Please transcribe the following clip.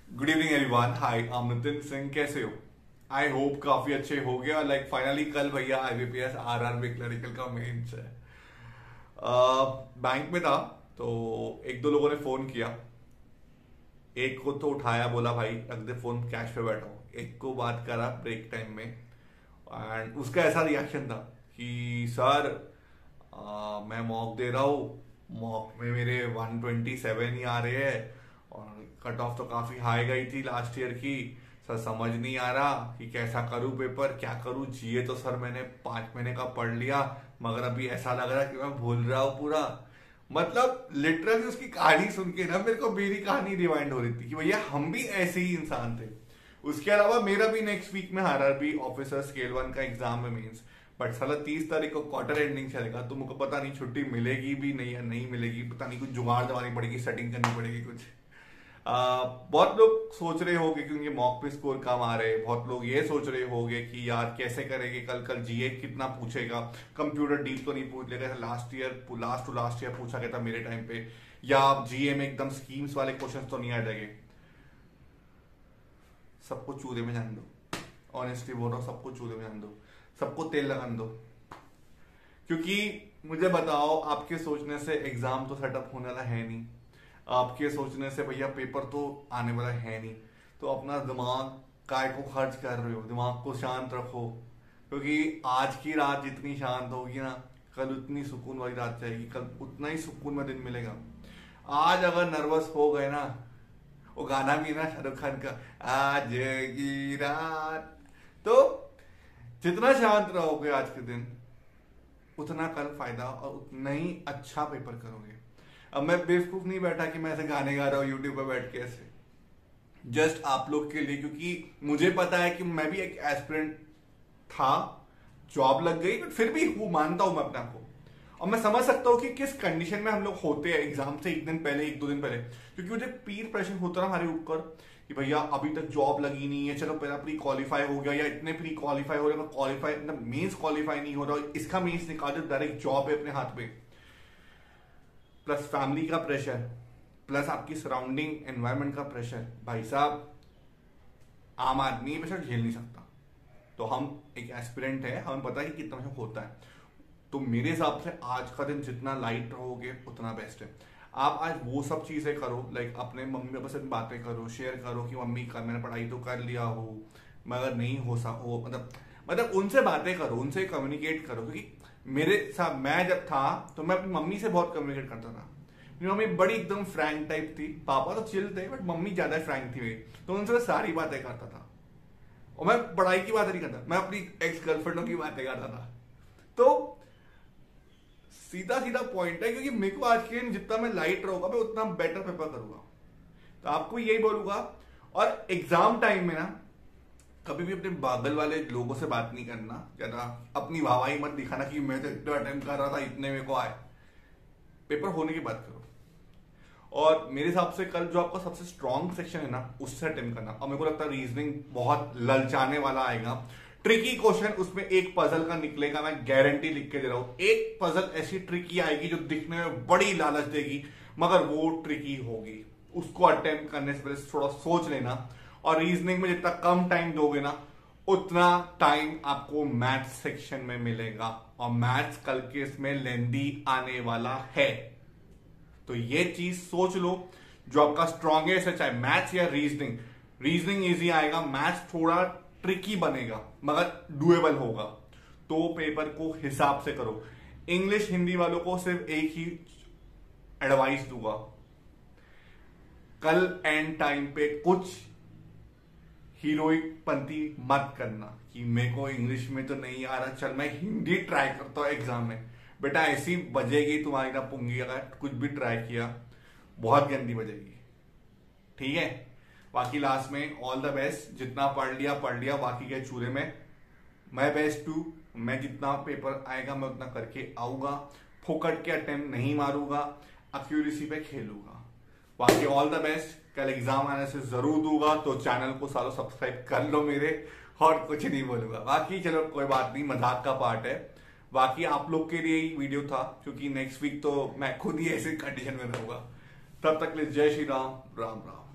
Good evening everyone. Hi, I am Nitin Singh. कैसे हो? I hope काफी अच्छे हो गए। और फाइनली कल भैया आईबीपीएस आरआरबी क्लरिकल का मेंस है। बैंक में था तो एक दो लोगों ने फोन किया। एक को तो उठाया, बोला भाई रख दे फोन, कैश पे बैठा हूँ। एक को बात करा ब्रेक टाइम में एंड उसका ऐसा रिएक्शन था कि सर मैं मॉक दे रहा हूँ, मॉक में मेरे 127 ही आ रहे हैं और कट ऑफ तो काफी हाई गई थी लास्ट ईयर की। सर समझ नहीं आ रहा कि कैसा करूं पेपर, क्या करूं। जीए तो सर मैंने 5 महीने का पढ़ लिया, मगर अभी ऐसा लग रहा है कि मैं भूल रहा हूं पूरा। मतलब लिटरली उसकी कहानी सुन के ना मेरे को मेरी कहानी रिवाइंड हो रही थी कि भैया हम भी ऐसे ही इंसान थे। उसके अलावा मेरा भी नेक्स्ट वीक में आरआरबी ऑफिसर स्केल 1 का एग्जाम है मेंस। बट साला 30 तारीख को क्वार्टर एंडिंग चलेगा तो मुझको पता नहीं छुट्टी मिलेगी भी नहीं या नहीं मिलेगी। पता नहीं, कुछ जुगाड़ दवानी पड़ेगी, सेटिंग करनी पड़ेगी कुछ। बहुत लोग सोच रहे होंगे क्योंकि मॉक पे स्कोर कम आ रहे हैं। बहुत लोग ये सोच रहे होंगे कि यार कैसे करेंगे, कल कल जीए कितना पूछेगा, कंप्यूटर डीप तो नहीं पूछ लेगा लास्ट टू लास्ट ईयर पूछा गया था मेरे टाइम पे, या जीए में एकदम स्कीम्स वाले क्वेश्चन तो नहीं आ जाएंगे। सबको चूल्हे में जान दो, ऑनेस्टली बोल रहा हूँ, सबको चूल्हे में जान दो, सबको तेल लगान दो। क्योंकि मुझे बताओ, आपके सोचने से एग्जाम तो सेटअप होने वाला है नहीं, आपके सोचने से भैया पेपर तो आने वाला है नहीं। तो अपना दिमाग काय को खर्च कर रहे हो, दिमाग को शांत रखो। क्योंकि आज की रात जितनी शांत होगी ना, कल उतनी सुकून वाली रात जाएगी, कल उतना ही सुकून में दिन मिलेगा। आज अगर नर्वस हो गए ना, वो गाना भी ना शाहरुख खान का, आज की रात, तो जितना शांत रहोगे आज के दिन, उतना कल फायदा और उतना ही अच्छा पेपर करोगे। अब मैं बेवकूफ नहीं बैठा कि मैं ऐसे गाने गा रहा हूँ यूट्यूब पर बैठ के ऐसे, जस्ट आप लोग के लिए। क्योंकि मुझे पता है कि मैं भी एक एस्पिरेंट था, जॉब लग गई, बट फिर भी हूँ, मानता हूं मैं अपने आप को। और मैं समझ सकता हूँ कि किस कंडीशन में हम लोग होते हैं एग्जाम से एक दिन पहले, एक दो दिन पहले। क्योंकि मुझे पीर प्रेशर होता ना हमारे ऊपर कि भैया अभी तक जॉब लगी नहीं है, चलो पहला प्री क्वालिफाई हो गया, या इतने प्री क्वालिफाई हो रहे हैं, क्वालिफाई मतलब मेंस क्वालिफाई नहीं हो रहा, इसका मेंस निकाल दो, डायरेक्ट जॉब है अपने हाथ में। प्लस फैमिली का प्रेशर, प्लस आपकी सराउंडिंग एनवायरनमेंट का प्रेशर, भाई साहब आम आदमी प्रेशर झेल नहीं सकता। तो हम एक एस्पिरेंट है, हमें पता है कि कितना प्रेशर होता है। तो मेरे हिसाब से आज का दिन जितना लाइट रहोगे उतना बेस्ट है। आप आज वो सब चीजें करो, अपने मम्मी पापा से बातें करो, शेयर करो कि मम्मी का मैंने पढ़ाई तो कर लिया हो, मगर नहीं हो मतलब उनसे बातें करो, उनसे कम्युनिकेट करो। क्योंकि मेरे साथ मैं जब था तो मैं अपनी मम्मी से बहुत कम्युनिकेट करता था। मेरी मम्मी बड़ी एकदम फ्रैंक टाइप थी, पापा तो चिल थे बट मम्मी ज्यादा फ्रैंक थी मेरी। तो उनसे मैं सारी बातें करता था, और मैं पढ़ाई की बात नहीं करता, मैं अपनी एक्स गर्लफ्रेंडों की बातें करता था। तो सीधा सीधा पॉइंट है, क्योंकि मेरे को आज के दिन जितना मैं लाइट रहूंगा मैं उतना बेटर पेपर करूंगा। तो आपको यही बोलूंगा। और एग्जाम टाइम में ना कभी भी अपने बागल वाले लोगों से बात नहीं करना ज्यादा, अपनी वाहवाही मत दिखाना कि मैं तो इतना अटेम्प्ट कर रहा था, इतने मेरे को आए। पेपर होने की बात करो। और मेरे हिसाब से कल जो आपका सबसे स्ट्रॉन्ग सेक्शन है ना, उससे अटेम्प्ट करना। और मेरे को लगता है रीजनिंग बहुत ललचाने वाला आएगा, ट्रिकी क्वेश्चन उसमें एक पजल का निकलेगा, मैं गारंटी लिख के दे रहा हूं। एक पजल ऐसी ट्रिकी आएगी जो दिखने में बड़ी लालच देगी, मगर वो ट्रिकी होगी। उसको अटेम्प्ट करने से पहले थोड़ा सोच लेना। और रीजनिंग में जितना कम टाइम दोगे ना, उतना टाइम आपको मैथ्स सेक्शन में मिलेगा। और मैथ्स कल के इसमें लेंदी आने वाला है, तो ये चीज सोच लो। जो आपका स्ट्रॉन्गेस्ट है, चाहे मैथ्स या रीजनिंग, रीजनिंग इजी आएगा, मैथ्स थोड़ा ट्रिकी बनेगा मगर डुएबल होगा। तो पेपर को हिसाब से करो। इंग्लिश हिंदी वालों को सिर्फ एक ही एडवाइस दूंगा, कल एंड टाइम पे कुछ हीरोइक पंती मत करना कि मेरे को इंग्लिश में तो नहीं आ रहा, चल मैं हिंदी ट्राई करता हूं एग्जाम में। बेटा ऐसी बजेगी तुम्हारी ना पुंगी, अगर कुछ भी ट्राई किया बहुत गंदी बजेगी। ठीक है, बाकी लास्ट में ऑल द बेस्ट। जितना पढ़ लिया, बाकी के चूल्हे में मैं बेस्ट हूं। मैं जितना पेपर आएगा मैं उतना करके आऊंगा, फोकट के अटेम्प्ट नहीं मारूंगा, एक्यूरेसी पे खेलूंगा। बाकी ऑल द बेस्ट। कल एग्जाम आने से जरूर दूंगा, तो चैनल को सालों सब्सक्राइब कर लो मेरे, और कुछ नहीं बोलूंगा। बाकी चलो कोई बात नहीं, मजाक का पार्ट है। बाकी आप लोग के लिए ही वीडियो था, क्योंकि नेक्स्ट वीक तो मैं खुद ही ऐसी कंडीशन में रहूंगा। तब तक ले जय श्री राम, राम राम।